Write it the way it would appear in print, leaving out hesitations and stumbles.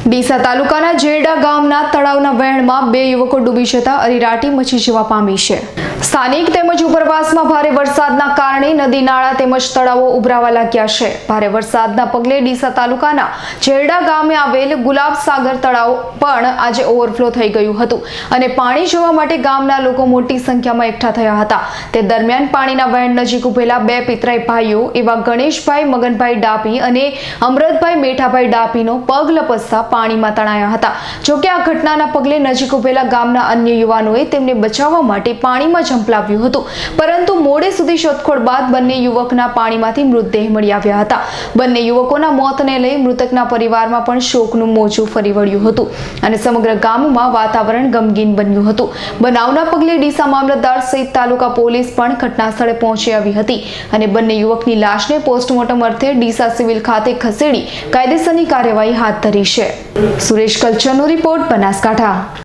ડીસા તાલુકાના જેરડા ગામના તળાવના વહેણમાં બે યુવકો ડૂબી જતા અરેરાટી મચી જવા પામી છે। સ્થાનિક તેમજ ઉપરવાસમાં ભારે વરસાદના કારણે નદી નાળા તેમજ તળાવો ઉભરાવા લાગ્યા છે। ભારે વરસાદના પગલે ડીસા તાલુકાના જેરડા ગામે આવેલ ગુલાબ સાગર તળાવ પણ આજે ઓવરફ્લો થઈ ગયું હતું અને પાણી જોવા માટે ગામના લોકો મોટી સંખ્યામાં એકઠા થયા હતા। તે દરમિયાન પાણીના વહેણ નજીક ઉભેલા બે પિતરાઈ ભાઈઓ એવા ગણેશભાઈ મગનભાઈ ડાપી અને અમૃતભાઈ મેઠાભાઈ ડાપીનો પગ લપસતા પાણીમાં તણાયા હતા। જોકે આ ઘટનાના પગલે નજીક ઉભેલા ગામના અન્ય યુવાનોએ તેમને બચાવવા માટે પાણીમાં ઝંપલાવ્યું હતું, પરંતુ મોડે સુધી શોધખોળ બાદ બંને યુવકના પાણીમાંથી મૃતદેહ મળી આવ્યા હતા। બંને યુવકોના મોતને લઈ મૃતકના પરિવારમાં પણ શોકનું મોજું ફરી વળ્યું હતું અને સમગ્ર ગામમાં વાતાવરણ ગમગીન બન્યું હતું। બનાવના પગલે ડીસા મામલતદાર સહિત તાલુકા પોલીસ પણ ઘટના સ્થળે પહોંચી આવી હતી અને બંને યુવકની લાશને પોસ્ટમોર્ટમ અર્થે ડીસા સિવિલ ખાતે ખસેડી કાયદેસરની કાર્યવાહી હાથ ધરી છે। સુરેશ કલ્ચરનો રિપોર્ટ, બનાસકાંઠા।